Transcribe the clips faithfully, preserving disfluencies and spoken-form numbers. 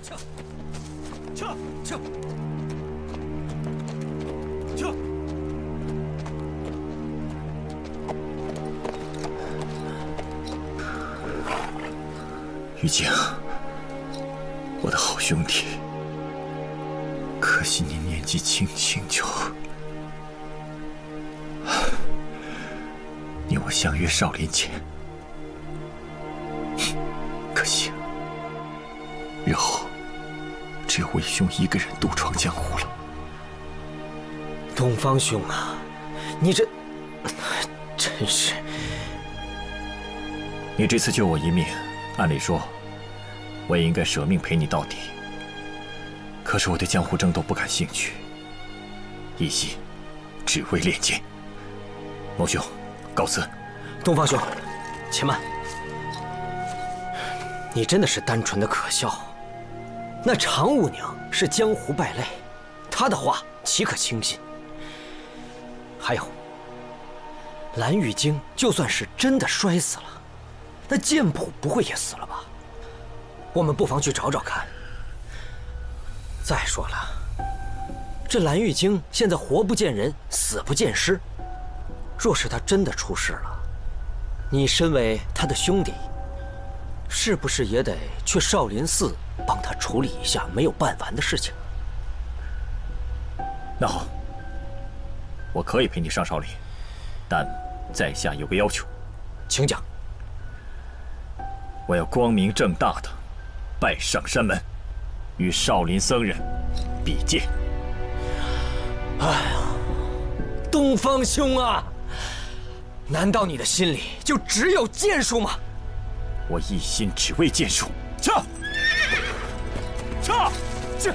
撤，撤，撤，撤！ 玉京，我的好兄弟，可惜你年纪轻轻就……你我相约少林前，可惜啊，日后只有为兄一个人独闯江湖了。 东方兄啊，你这真是…… 你这次救我一命，按理说，我也应该舍命陪你到底。可是我对江湖争斗不感兴趣，一心只为练剑。某兄，告辞。 东方兄，且慢。你真的是单纯的可笑。那常五娘是江湖败类，她的话岂可轻信？还有，蓝玉京就算是真的摔死了，那剑谱不会也死了吧？我们不妨去找找看。再说了，这蓝玉京现在活不见人，死不见尸。若是他真的出事了，你身为他的兄弟，是不是也得去少林寺帮他处理一下没有办完的事情？ 那好，我可以陪你上少林，但在下有个要求。 请讲。 我要光明正大的拜上山门，与少林僧人比剑。 哎呀，东方兄啊，难道你的心里就只有剑术吗？ 我一心只为剑术。撤！撤！这。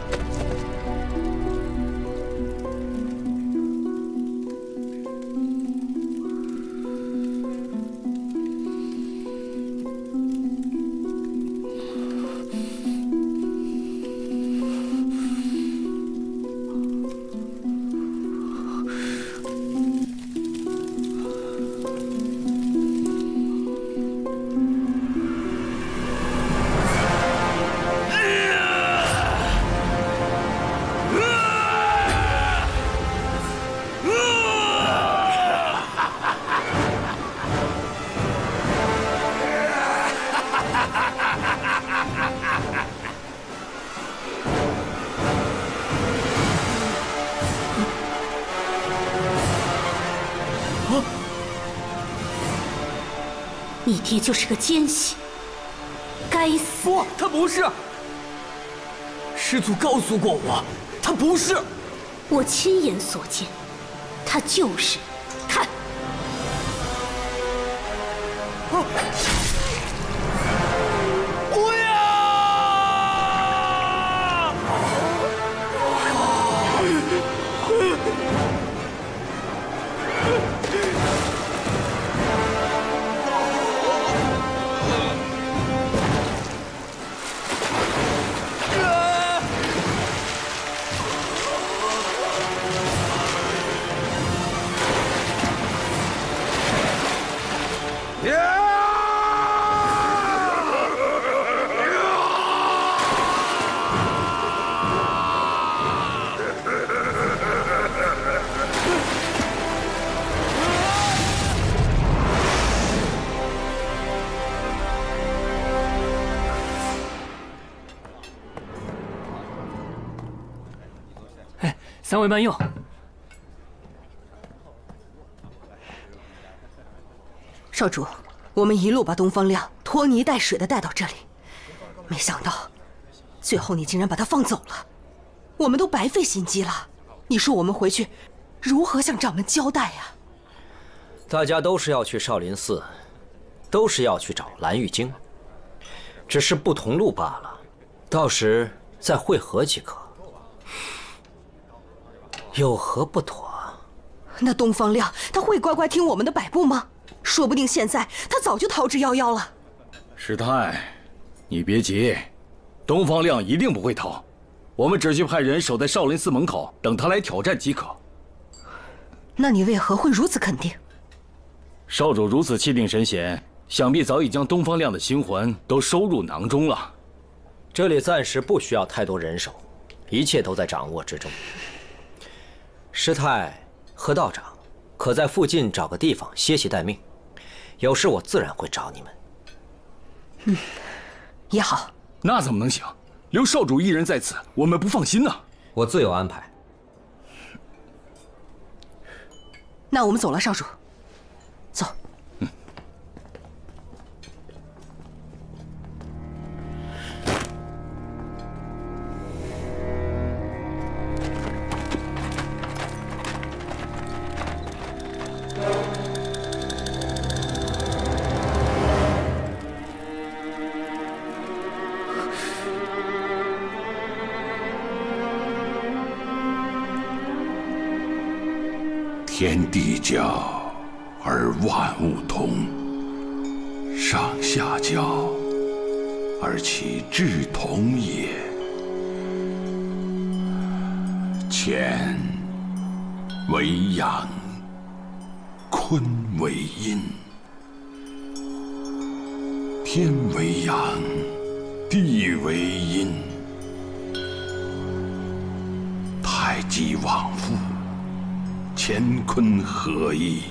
你爹就是个奸细，该死！ 不，他不是。师祖告诉过我，他不是。 我亲眼所见，他就是。看。 啊！不要！ 三位慢用。 少主，我们一路把东方亮拖泥带水的带到这里，没想到，最后你竟然把他放走了，我们都白费心机了。你说我们回去，如何向掌门交代呀？ 大家都是要去少林寺，都是要去找蓝玉京，只是不同路罢了。到时再会合即可。 有何不妥？ 那东方亮他会乖乖听我们的摆布吗？说不定现在他早就逃之夭夭了。 师太，你别急，东方亮一定不会逃，我们只需派人守在少林寺门口，等他来挑战即可。 那你为何会如此肯定？ 少主如此气定神闲，想必早已将东方亮的心魂都收入囊中了。 这里暂时不需要太多人手，一切都在掌握之中。师太和道长，可在附近找个地方歇息待命。有事我自然会找你们。 嗯，也好。 那怎么能行？留少主一人在此，我们不放心呐。 我自有安排。 那我们走了，少主。走。嗯。 天地交而万物同，上下交而其志同也。乾为阳，坤为阴。天为阳，地为阴。太极往复，乾坤合一，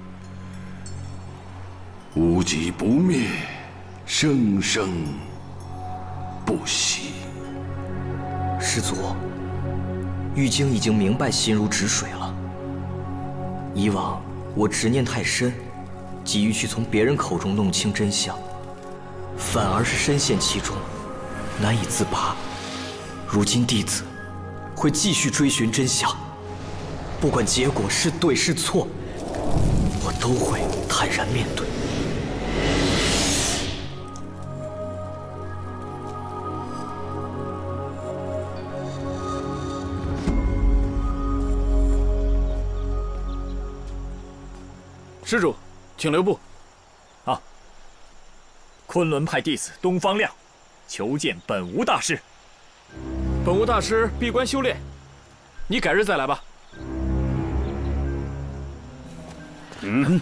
无极不灭，生生不息。 师祖，玉京已经明白心如止水了。以往我执念太深，急于去从别人口中弄清真相，反而是深陷其中，难以自拔。如今弟子会继续追寻真相。不管结果是对是错，我都会坦然面对。 施主，请留步。 啊，昆仑派弟子东方亮，求见本无大师。 本无大师闭关修炼，你改日再来吧。 嗯，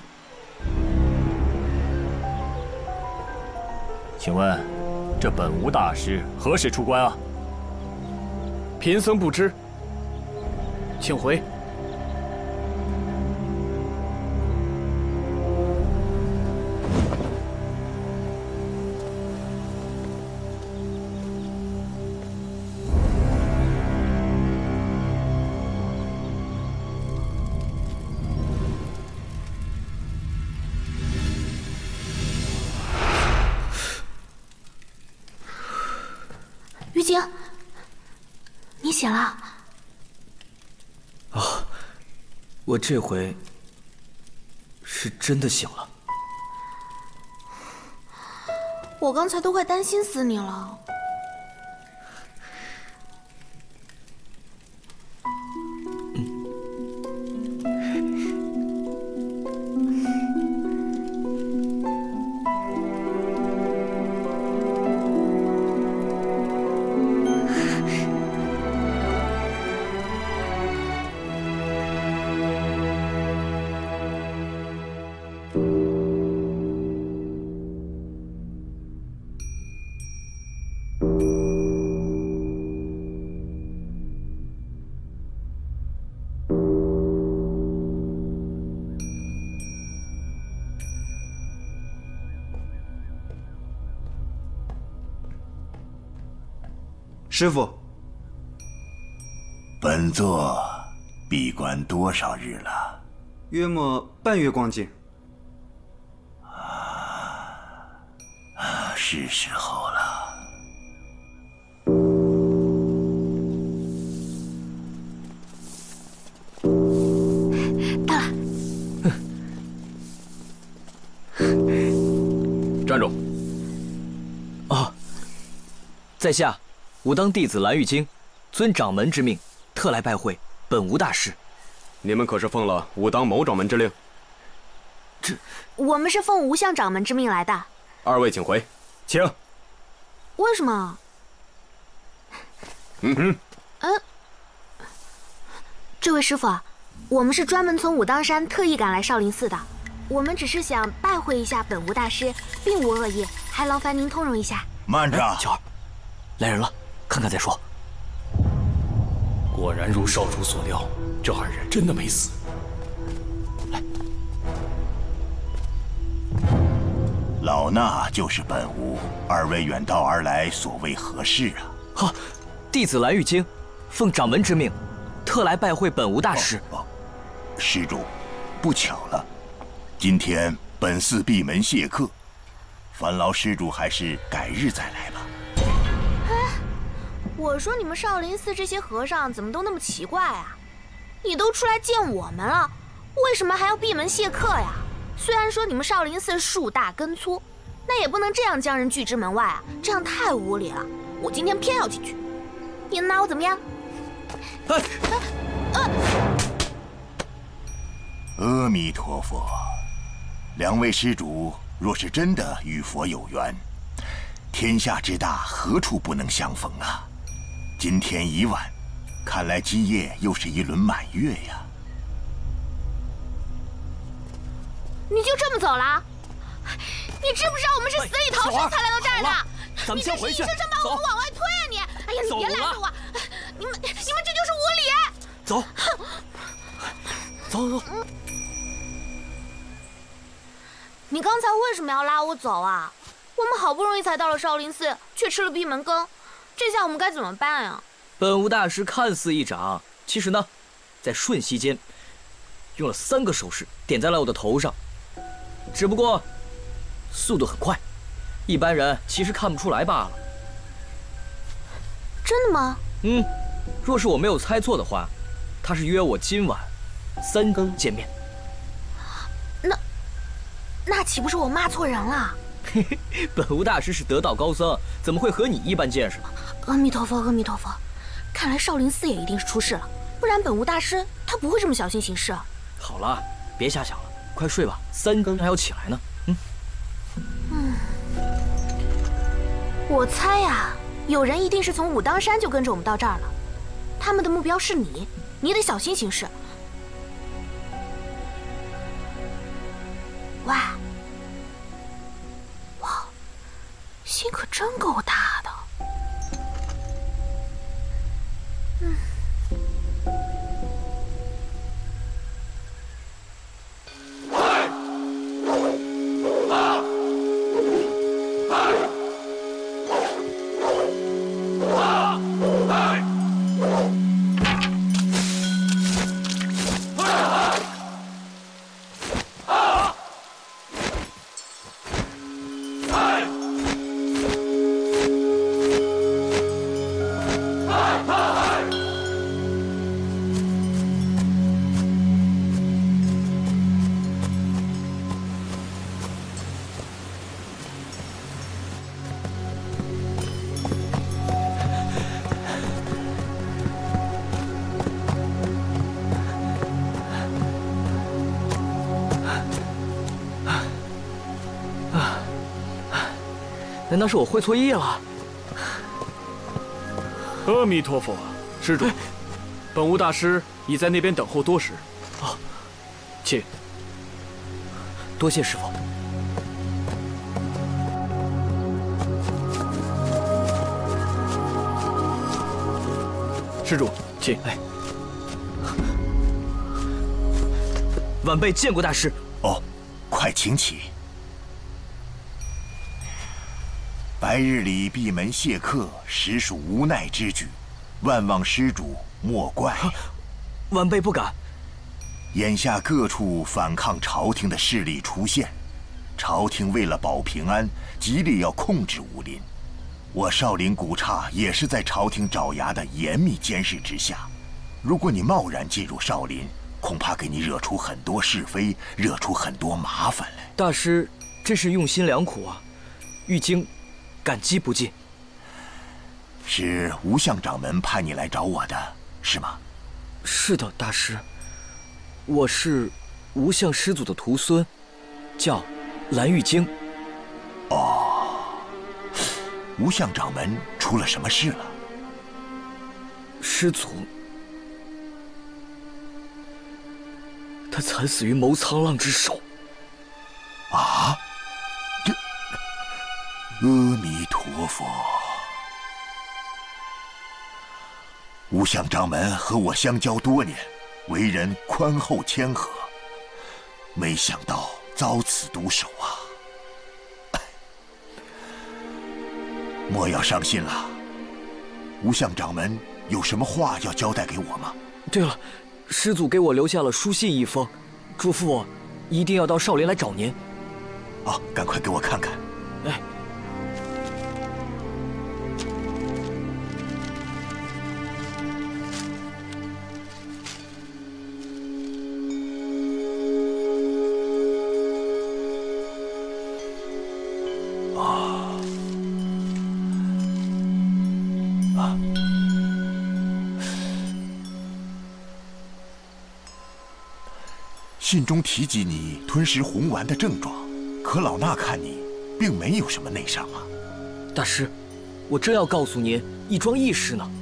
请问这本无大师何时出关啊？ 贫僧不知，请回。 玉京，你醒了。 啊，我这回是真的醒了。 我刚才都快担心死你了。 师傅， 本座闭关多少日了？ 约莫半月光景。 啊，是时候了。 到了。 站住！ 啊，在下吾当弟子蓝玉京，遵掌门之命，特来拜会本无大师。 你们可是奉了吾当某掌门之令？ 这， 我们是奉吴相掌门之命来的。 二位请回， 请。 为什么？ 嗯嗯嗯，这位师傅，我们是专门从武当山特意赶来少林寺的，我们只是想拜会一下本无大师，并无恶意，还劳烦您通融一下。 慢着， 乔儿。 来人了，看看再说。 果然如少主所料，这二人真的没死。 来， 老衲就是本无，二位远道而来，所谓何事啊？ 哈，弟子蓝玉京，奉掌门之命，特来拜会本无大师。 哦哦、施主，不巧了，今天本寺闭门谢客，烦劳施主还是改日再来吧。 哎，我说你们少林寺这些和尚怎么都那么奇怪啊？你都出来见我们了，为什么还要闭门谢客呀？虽然说你们少林寺树大根粗，那也不能这样将人拒之门外啊，这样太无礼了。我今天偏要进去，你能拿我怎么样？ 哎， 呃， 阿弥陀佛，两位施主若是真的与佛有缘，天下之大，何处不能相逢啊？今天已晚，看来今夜又是一轮满月呀。 你就这么走了？你知不知道我们是死里逃生才来到这儿的？ 咱们先回去。 你这是硬生生把我们往外推啊你！哎呀，你别拦着我！你们你们这就是无礼！ 走，走走。 你刚才为什么要拉我走啊？我们好不容易才到了少林寺，却吃了闭门羹，这下我们该怎么办呀？ 本无大师看似一掌，其实呢，在瞬息间，用了三个手势点在了我的头上。只不过，速度很快，一般人其实看不出来罢了。 真的吗？ 嗯，若是我没有猜错的话，他是约我今晚三更见面。 那，那岂不是我骂错人了？ 嘿嘿，本无大师是得道高僧，怎么会和你一般见识呢？ 阿弥陀佛，阿弥陀佛，看来少林寺也一定是出事了，不然本无大师他不会这么小心行事。 好了，别瞎想了，快睡吧，三更还要起来呢。嗯。 嗯，我猜呀，有人一定是从武当山就跟着我们到这儿了，他们的目标是你，你得小心行事。喂，哇，心可真够大的。嗯。 难道是我会错意了？ 阿弥陀佛，施主，本无大师已在那边等候多时。 啊， 请。 多谢师父。 施主，请。 哎，晚辈见过大师。 哦，快请起。白日里闭门谢客，实属无奈之举，万望施主莫怪。啊、 晚辈不敢。 眼下各处反抗朝廷的势力出现，朝廷为了保平安，极力要控制武林。我少林古刹也是在朝廷爪牙的严密监视之下。如果你贸然进入少林，恐怕给你惹出很多是非，惹出很多麻烦来。 大师真是用心良苦啊，玉京感激不尽。 是无相掌门派你来找我的，是吗？ 是的，大师，我是无相师祖的徒孙，叫蓝玉京。 哦，无相掌门出了什么事了？ 师祖，他惨死于谋苍浪之手。 啊！这，阿弥陀佛。 吴相掌门和我相交多年，为人宽厚谦和，没想到遭此毒手啊！莫要伤心了。吴相掌门有什么话要交代给我吗？ 对了，师祖给我留下了书信一封，嘱咐我一定要到少林来找您。 哦，赶快给我看看。 哎。 信中提及你吞食红丸的症状，可老衲看你并没有什么内伤啊。 大师，我正要告诉您一桩异事呢。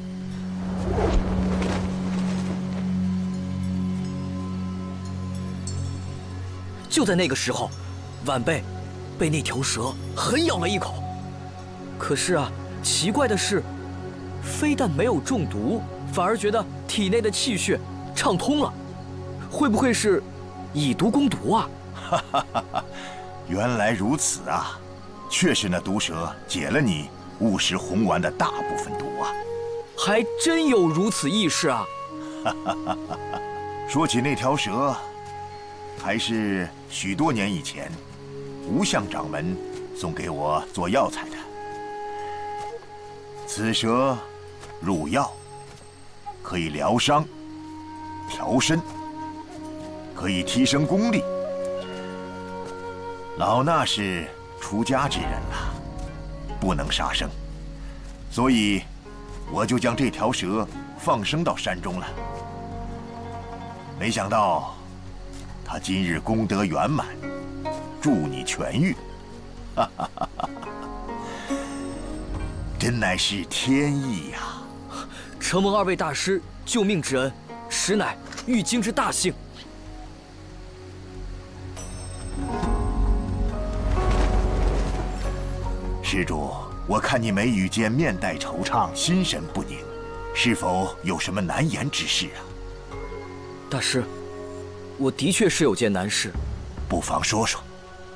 就在那个时候，晚辈被那条蛇狠咬了一口。可是啊，奇怪的是，非但没有中毒，反而觉得体内的气血畅通了。会不会是以毒攻毒啊？ 哈哈哈哈！原来如此啊！确实，那毒蛇解了你误食红丸的大部分毒啊！ 还真有如此异事啊！ 哈哈哈哈！说起那条蛇，还是许多年以前，吴相掌门送给我做药材的。此蛇入药，可以疗伤、调身。可以提升功力。老衲是出家之人了，不能杀生，所以我就将这条蛇放生到山中了。没想到，他今日功德圆满，祝你痊愈。哈哈哈哈！真乃是天意呀！ 承蒙二位大师救命之恩，实乃玉京之大幸。 施主，我看你眉宇间面带惆怅，心神不宁，是否有什么难言之事啊？ 大师，我的确是有件难事， 不妨说说。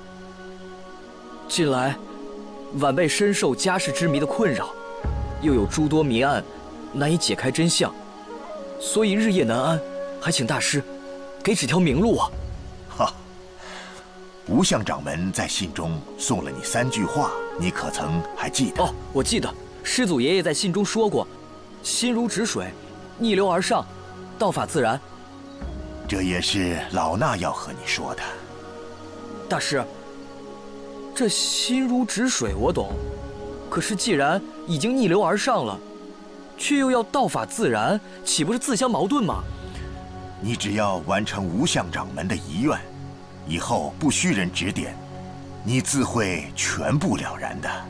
近来，晚辈深受家世之谜的困扰，又有诸多谜案难以解开真相，所以日夜难安，还请大师给指条明路啊！ 哈，吴相掌门在信中送了你三句话，你可曾还记得？ 哦，我记得，师祖爷爷在信中说过：“心如止水，逆流而上，道法自然。” 这也是老衲要和你说的。 大师，这心如止水我懂，可是既然已经逆流而上了，却又要道法自然，岂不是自相矛盾吗？ 你只要完成吴相掌门的遗愿，以后不需人指点，你自会全部了然的。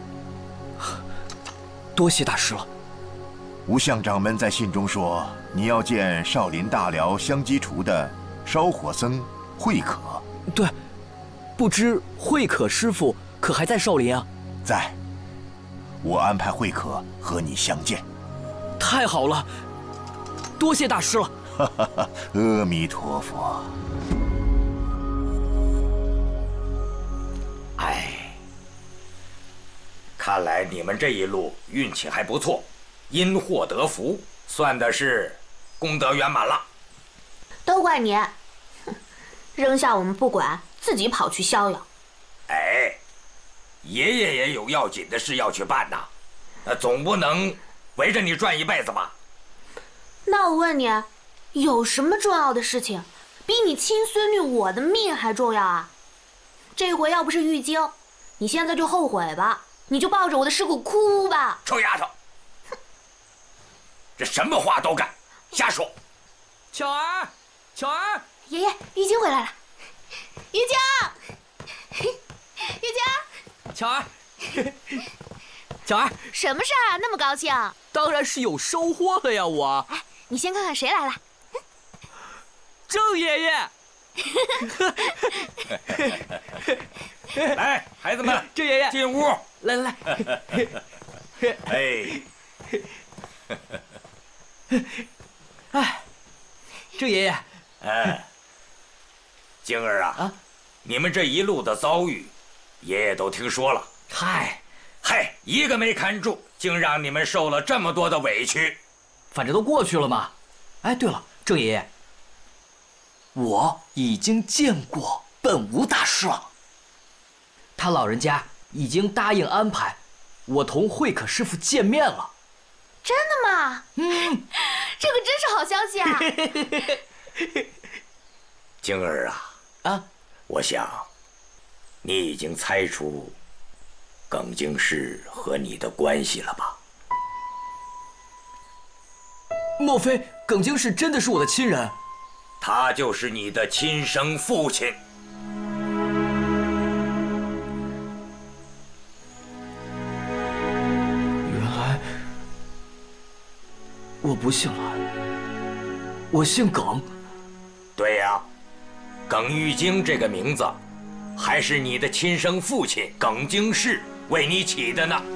多谢大师了。 吴相掌门在信中说，你要见少林大辽香积厨的烧火僧慧可。 对，不知慧可师傅可还在少林啊？ 在。我安排慧可和你相见。 太好了，多谢大师了。 哈哈哈，阿弥陀佛。 哎，看来你们这一路运气还不错，因祸得福，算的是功德圆满了。 都怪你，哼，扔下我们不管，自己跑去逍遥。 哎，爷爷也有要紧的事要去办呐，那总不能围着你转一辈子吧？ 那我问你，有什么重要的事情比你亲孙女我的命还重要啊？这回要不是玉京，你现在就后悔吧，你就抱着我的尸骨哭吧。 臭丫头，这什么话都敢，瞎说！ 巧儿，巧儿， 爷爷，玉京回来了。玉京，玉京， 巧儿，巧儿， 什么事儿啊？那么高兴？ 当然是有收获了呀！我， 哎，你先看看谁来了。 郑爷爷。 来，孩子们， 郑爷爷进屋。 来来来。 哎， 哎，郑爷爷， 哎，晶儿啊，啊，你们这一路的遭遇，爷爷都听说了。 嗨， 嗨，一个没看住，竟让你们受了这么多的委屈。 反正都过去了嘛。哎，对了，郑爷爷，我已经见过本无大师了。他老人家已经答应安排我同慧可师傅见面了。 真的吗？ 嗯， 这个真是好消息啊！ 晶儿啊， 啊， 我想你已经猜出耿京氏和你的关系了吧？ 莫非耿京氏真的是我的亲人？ 他就是你的亲生父亲。 原来我不姓蓝，我姓耿。 对呀，耿玉京这个名字，还是你的亲生父亲耿京氏为你起的呢。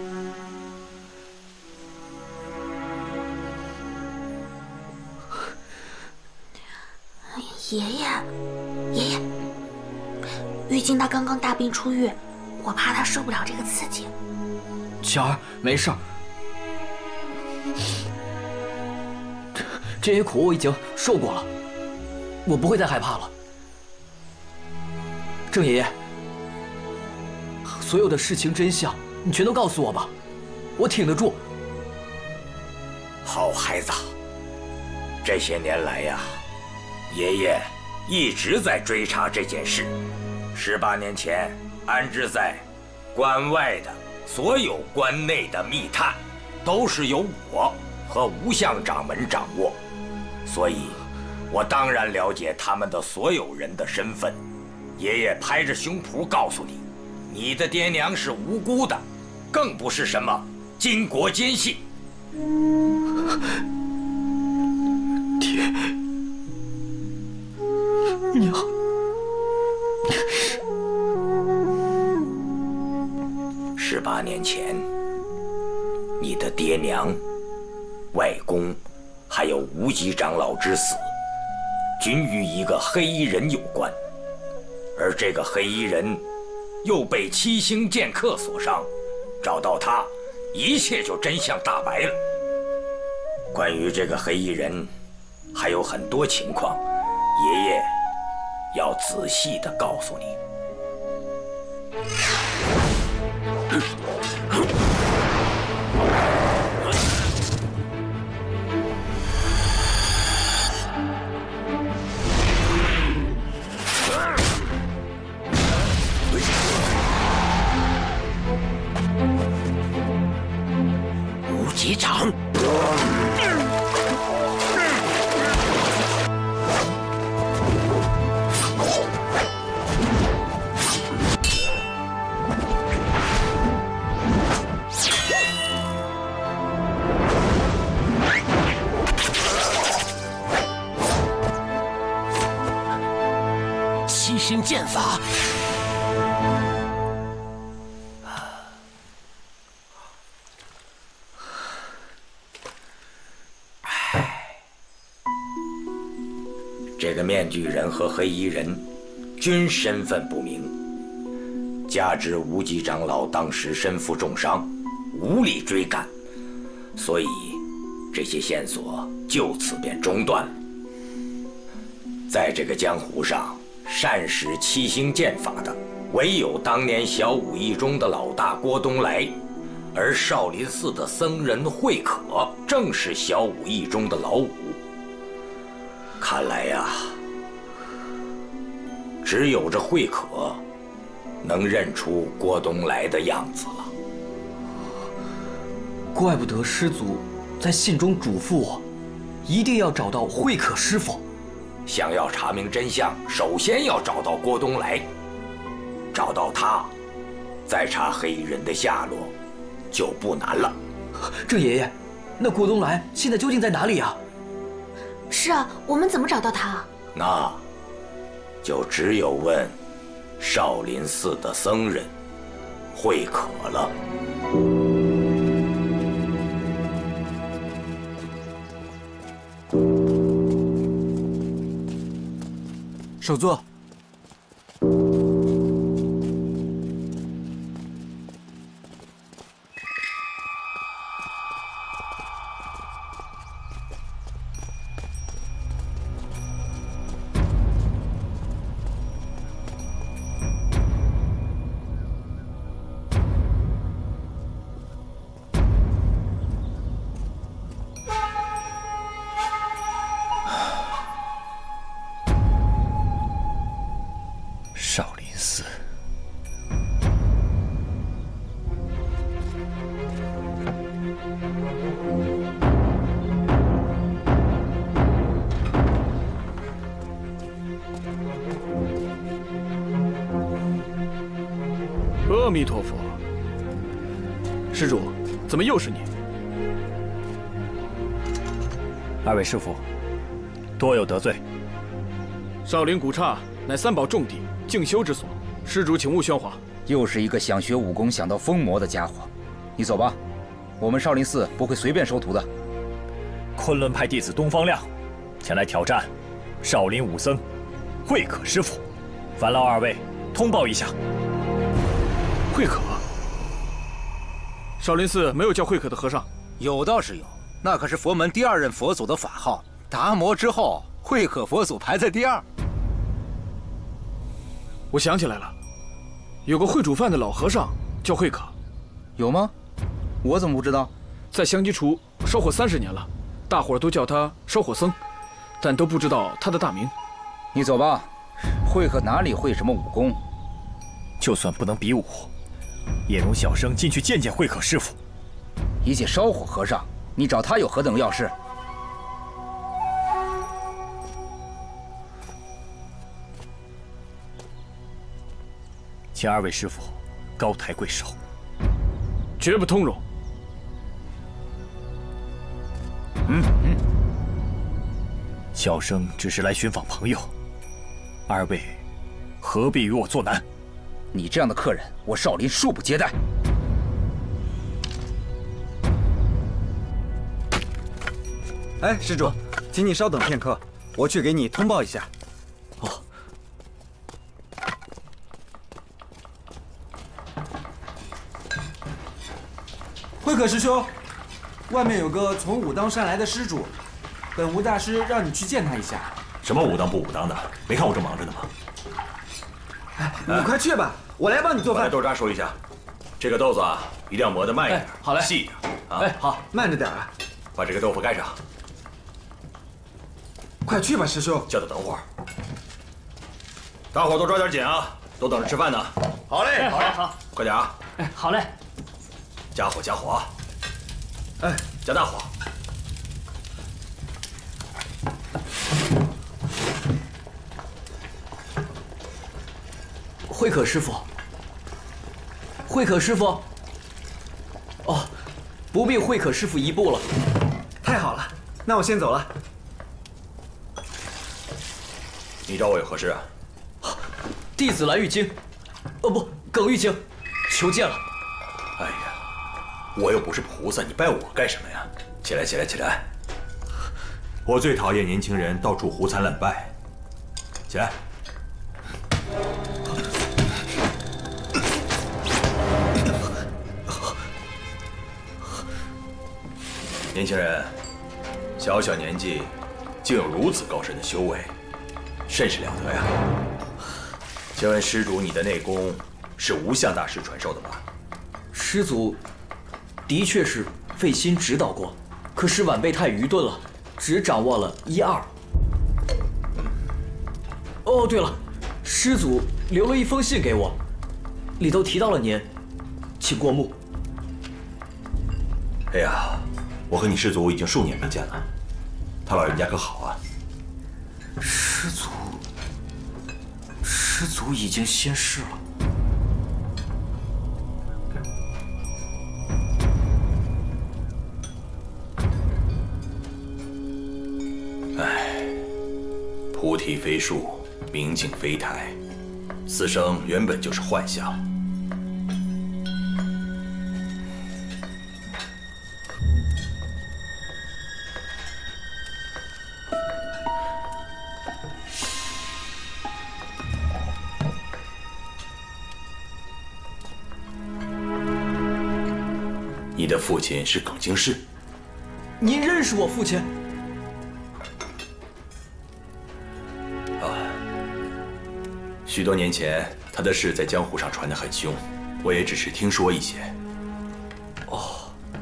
爷爷，爷爷，玉京他刚刚大病初愈，我怕他受不了这个刺激。 巧儿，没事儿，这些苦我已经受过了，我不会再害怕了。郑爷爷，所有的事情真相你全都告诉我吧，我挺得住。 好孩子，这些年来呀，爷爷一直在追查这件事。十八年前安置在关外的所有关内的密探，都是由我和吴相掌门掌握，所以我当然了解他们的所有人的身份。爷爷拍着胸脯告诉你，你的爹娘是无辜的，更不是什么巾帼奸细。 爹娘， 十八年前，你的爹娘、外公，还有无极长老之死，均与一个黑衣人有关，而这个黑衣人又被七星剑客所伤，找到他，一切就真相大白了。关于这个黑衣人，还有很多情况，爷爷要仔细地告诉你。 无极掌。 七星剑法。 这个面具人和黑衣人均身份不明，加之无极长老当时身负重伤，无力追赶，所以这些线索就此便中断了。在这个江湖上，善使七星剑法的唯有当年小武义中的老大郭东来，而少林寺的僧人慧可正是小武义中的老五。看来呀，只有这慧可能认出郭东来的样子了。 怪不得师祖在信中嘱咐我，一定要找到慧可师傅。 想要查明真相，首先要找到郭东来，找到他，再查黑衣人的下落，就不难了。 郑爷爷，那郭东来现在究竟在哪里啊？ 是啊，我们怎么找到他？ 那，就只有问少林寺的僧人慧可了。 首座。 少林寺， 阿弥陀佛，施主，怎么又是你？ 二位师傅，多有得罪。 少林古刹乃三宝重地，静修之所，施主请勿喧哗。 又是一个想学武功想到疯魔的家伙，你走吧，我们少林寺不会随便收徒的。 昆仑派弟子东方亮前来挑战少林武僧慧可师傅，烦劳二位通报一下。 慧可？少林寺没有叫慧可的和尚？ 有倒是有，那可是佛门第二任佛祖的法号，达摩之后，慧可佛祖排在第二。 我想起来了，有个会煮饭的老和尚叫慧可。 有吗？我怎么不知道？ 在香积厨烧火三十年了，大伙儿都叫他烧火僧，但都不知道他的大名。 你走吧，慧可哪里会什么武功？ 就算不能比武，也容小生进去见见慧可师傅。 一介烧火和尚，你找他有何等要事？ 请二位师傅高抬贵手， 绝不通融。 嗯嗯，小生只是来寻访朋友，二位何必与我作难？ 你这样的客人，我少林恕不接待。 哎，施主，请你稍等片刻，我去给你通报一下。 哦。 慧可师兄，外面有个从武当山来的施主，本无大师让你去见他一下。 什么武当不武当的？没看我正忙着呢吗？ 哎，你快去吧，我来帮你做饭。 豆渣说一下，这个豆子啊，一定要磨得慢一点， 好嘞， 细一点啊。 哎，好， 慢着点啊。 把这个豆腐盖上。 快去吧，师兄。 叫他等会儿。大伙都抓点紧啊，都等着吃饭呢。 好嘞，好嘞，好。 快点啊！ 哎，好嘞。 加火，加火啊！ 哎， 加大火。 慧可师傅，慧可师傅。哦，不必慧可师傅一步了。 太好了，那我先走了。 你找我有何事啊？ 弟子蓝玉京，哦不，耿玉京，求见了。 哎呀，我又不是菩萨，你拜我干什么呀？起来，起来，起来！我最讨厌年轻人到处胡参乱拜。起来。年轻人，小小年纪，竟有如此高深的修为，甚是了得呀！请问施主，你的内功是无相大师传授的吧？ 师祖的确是费心指导过，可是晚辈太愚钝了，只掌握了一二。哦，对了，师祖留了一封信给我，里头提到了您，请过目。 哎呀，我和你师祖已经数年没见了，他老人家可好啊？ 师祖，师祖已经仙逝了。 唉，菩提非树，明镜非台，此生原本就是幻象。 的父亲是耿京世。 您认识我父亲？ 啊，许多年前他的事在江湖上传得很凶，我也只是听说一些。 哦。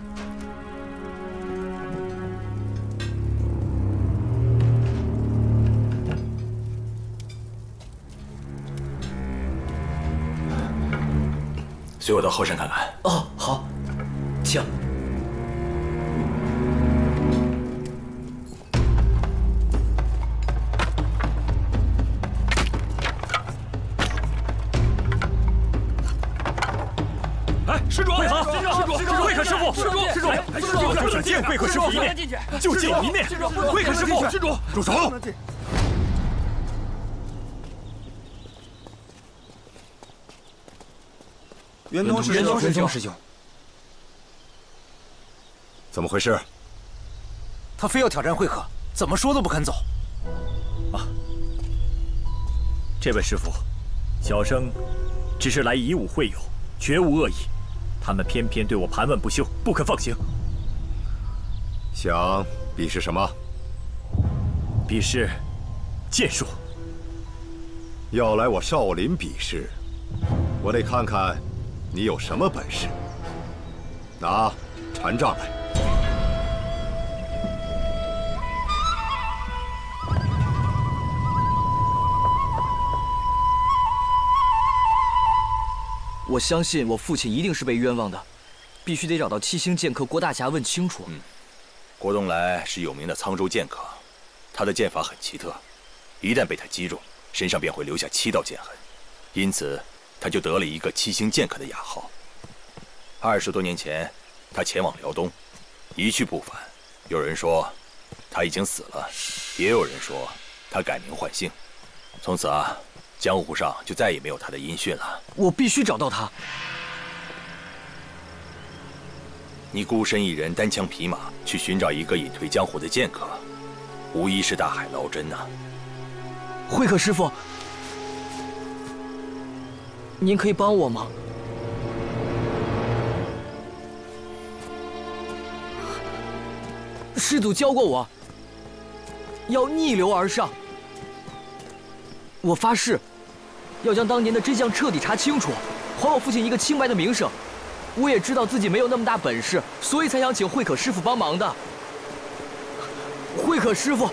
随我到后山看看。 哦，好，请。 哎，施主，会合， 施主， 施主，会合师傅， 施主，施主， 施主，就想见会合师傅一面，就见一面。会合师傅，施主，住手！ 圆通师兄，圆通师兄， 怎么回事？ 他非要挑战会合，怎么说都不肯走。 啊，这位师傅，小生只是来以武会友，绝无恶意。他们偏偏对我盘问不休，不肯放行。 想比试什么？ 比试剑术。 要来我少林比试，我得看看。 你有什么本事？拿禅杖来。 我相信我父亲一定是被冤枉的，必须得找到七星剑客郭大侠问清楚。 嗯，郭东来是有名的沧州剑客，他的剑法很奇特，一旦被他击中，身上便会留下七道剑痕，因此。 他就得了一个七星剑客的雅号。二十多年前，他前往辽东，一去不返。有人说他已经死了，也有人说他改名换姓。从此啊，江湖上就再也没有他的音讯了。 我必须找到他。 你孤身一人，单枪匹马去寻找一个隐退江湖的剑客，无疑是大海捞针呐、啊。 会客师傅。 您可以帮我吗？师祖教过我，要逆流而上。我发誓，要将当年的真相彻底查清楚，还我父亲一个清白的名声。我也知道自己没有那么大本事，所以才想请慧可师傅帮忙的。慧可师傅。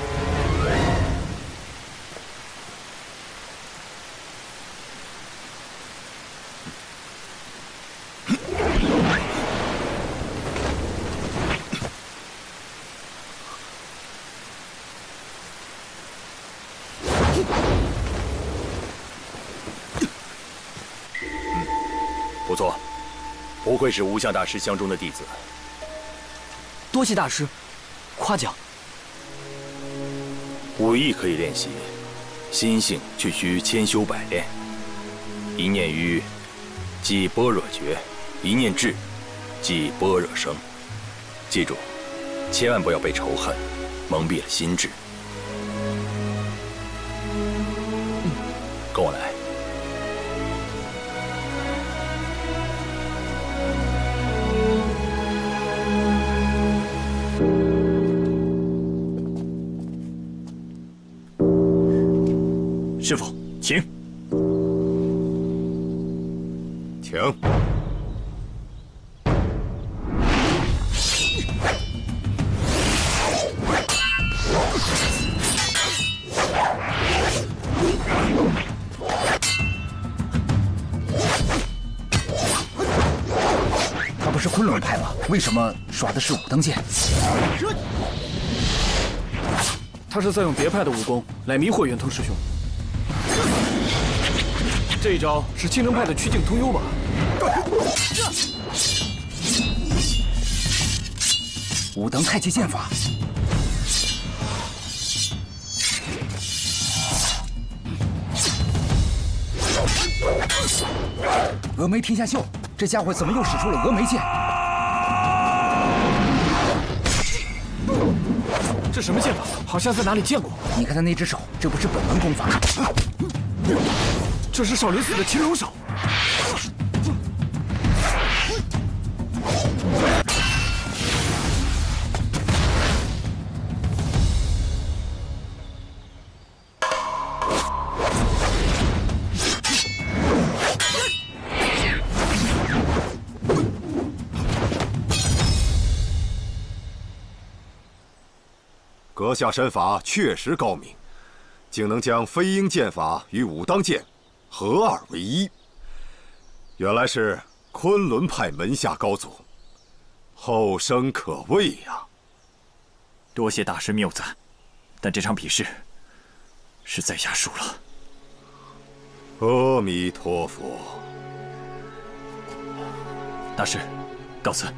不错，不愧是无相大师相中的弟子。 多谢大师，夸奖。 武艺可以练习，心性却需千修百炼。一念愚，即般若觉；一念智，即般若生。记住，千万不要被仇恨蒙蔽了心智。嗯，跟我来。 师傅，请， 请。 他不是昆仑派吗？为什么耍的是武当剑？ 他是在用别派的武功来迷惑圆通师兄。 这一招是青城派的曲径通幽吧？ 武当太极剑法。峨眉天下秀，这家伙怎么又使出了峨眉剑？ 这什么剑法？好像在哪里见过。 你看他那只手，这不是本门功法。 这是少林寺的青龙手。 阁下身法确实高明，竟能将飞鹰剑法与武当剑合二为一。原来是昆仑派门下高祖，后生可畏呀！ 多谢大师谬赞，但这场比试是在下输了。 阿弥陀佛。 大师，告辞。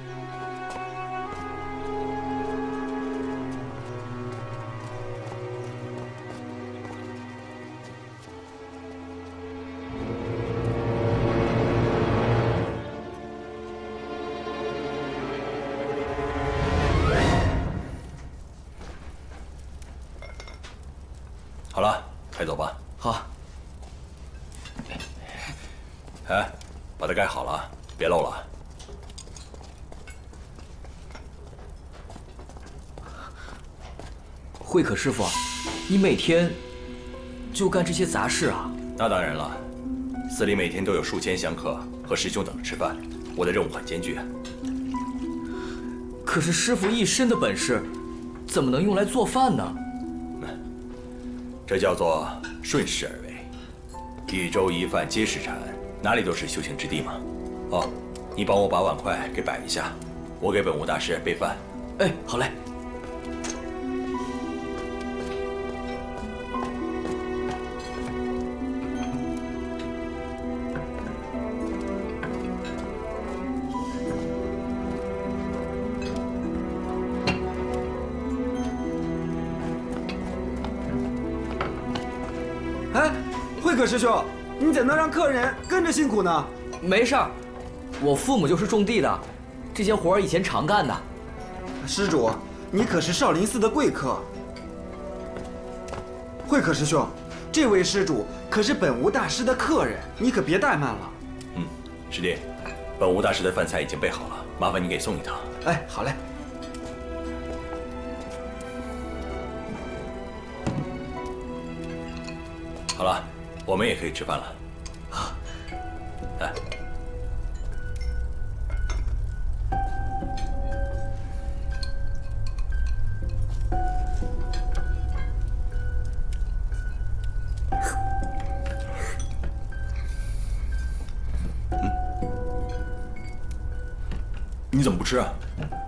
好了，开走吧。 好。 哎，把它盖好了，别漏了。 慧可师傅，你每天就干这些杂事啊？ 那当然了，寺里每天都有数千香客和师兄等着吃饭，我的任务很艰巨啊。 可是师傅一身的本事，怎么能用来做饭呢？ 这叫做顺势而为，一粥一饭皆是禅，哪里都是修行之地嘛。哦，你帮我把碗筷给摆一下，我给本无大师备饭。 哎，好嘞。 哎，慧可师兄，你怎能让客人跟着辛苦呢？ 没事儿，我父母就是种地的，这些活儿以前常干的。 施主，你可是少林寺的贵客。慧可师兄，这位施主可是本无大师的客人，你可别怠慢了。 嗯，师弟，本无大师的饭菜已经备好了，麻烦你给送一趟。 哎，好嘞。 好了，我们也可以吃饭了。 好， 来。嗯，你怎么不吃啊？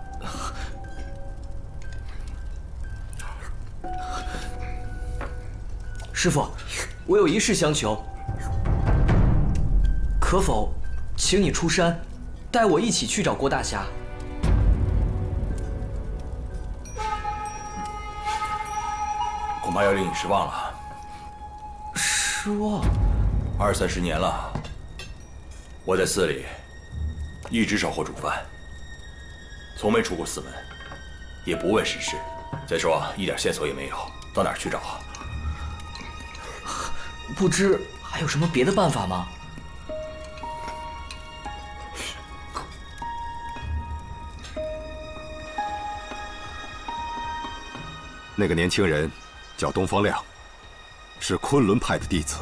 师傅，我有一事相求，可否请你出山，带我一起去找郭大侠？ 恐怕要令你失望了。 失望？ 二三十年了，我在寺里一直守候主饭，从没出过寺门，也不问世事。再说一点线索也没有，到哪儿去找啊？ 不知还有什么别的办法吗？ 那个年轻人叫东方亮，是昆仑派的弟子。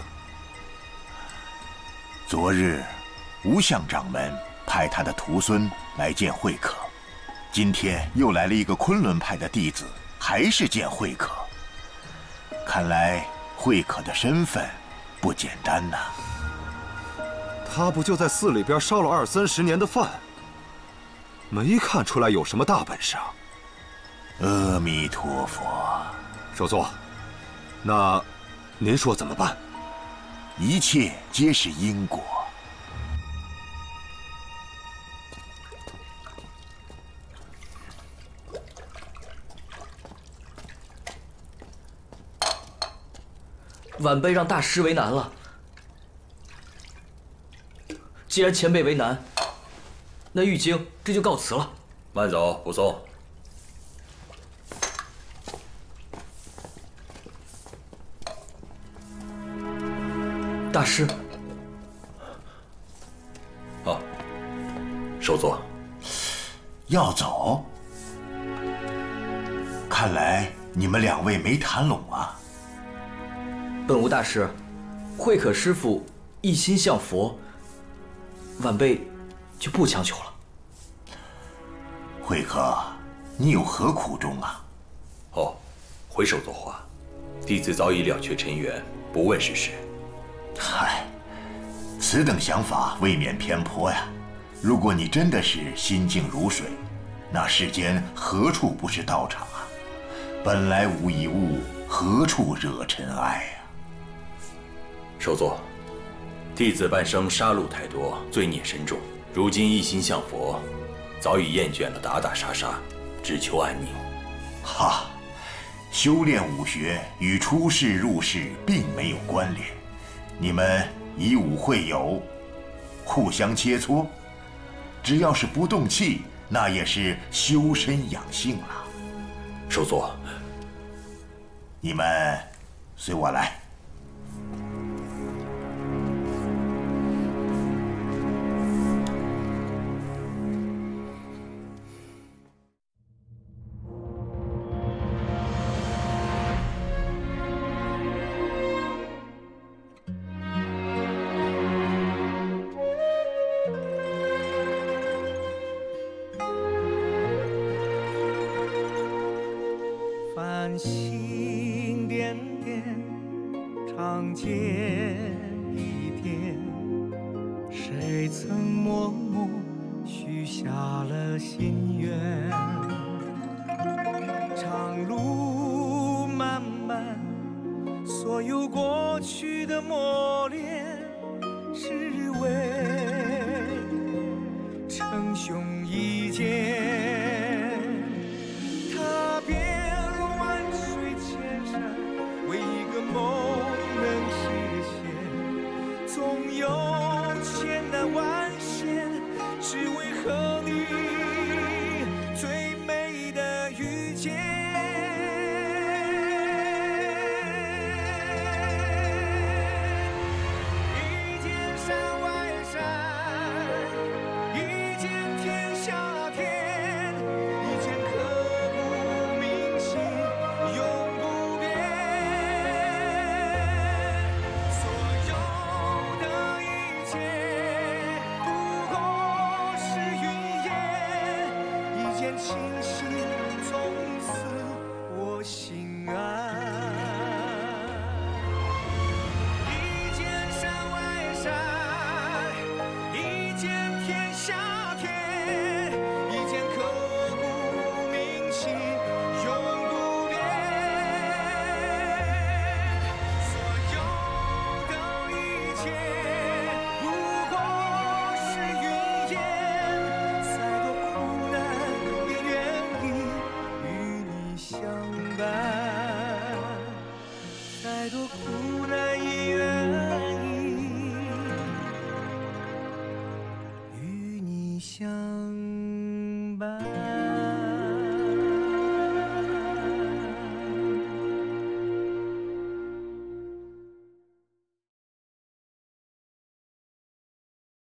昨日，无相掌门派他的徒孙来见慧可，今天又来了一个昆仑派的弟子，还是见慧可。看来慧可的身份不简单呐。 他不就在寺里边烧了二三十年的饭，没看出来有什么大本事啊。 阿弥陀佛。 首座，那您说怎么办？ 一切皆是因果。 晚辈让大师为难了。既然前辈为难，那玉京这就告辞了。 慢走，不送。 大师。 好，首座。 要走？看来你们两位没谈拢啊。 本无大师，慧可师傅一心向佛，晚辈就不强求了。 慧可，你有何苦衷啊？ 哦，回首作画，弟子早已了却尘缘，不问世事。 嗨，此等想法未免偏颇呀。如果你真的是心静如水，那世间何处不是道场啊？本来无一物，何处惹尘埃呀？ 首座，弟子半生杀戮太多，罪孽深重，如今一心向佛，早已厌倦了打打杀杀，只求安宁。 哈，修炼武学与出世入世并没有关联，你们以武会友，互相切磋，只要是不动气，那也是修身养性了。 首座， 你们随我来。 繁星点点，长街一点，谁曾默默许下了心愿？长路漫漫，所有过去的磨练，只为称兄一见。踏遍万水千山，为一个梦能实现。总有千难万险，只为和你最美的遇见。一见山外山，一见天下天，一见刻骨铭心，永不变。所有的一切不过是云烟，一见倾心，从此我心安。一见山外山，一见天下天，一见刻骨铭心，永不变。所有的一切不过是云烟，再多苦难也愿意与你相伴，再多苦难也愿意与你相